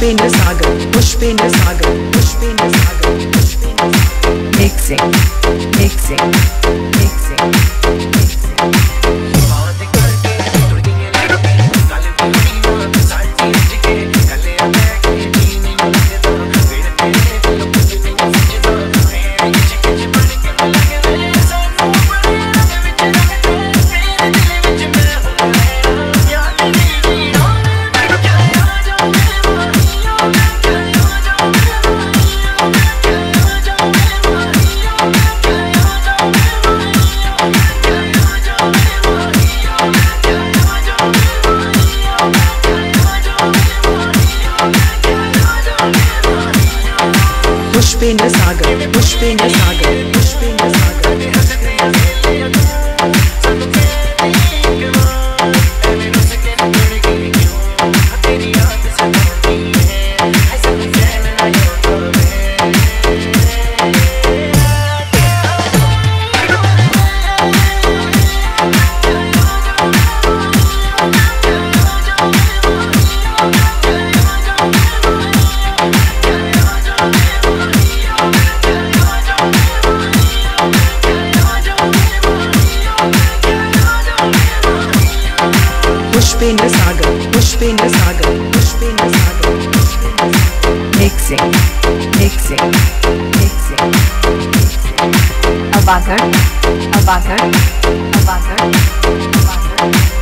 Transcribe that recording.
Puspendra Sagar, Puspendra Sagar, Puspendra Sagar, Puspendra Sagar. Mixing, mixing, mixing, mixing. Puspendra Sagar, Puspendra Sagar, Puspendra Sagar. Puspendra Sagar, Puspendra Sagar, Puspendra Sagar, Puspendra Sagar. Mixing, mixing, mixing, mixing. Abagar, abagar, abagar, abagar.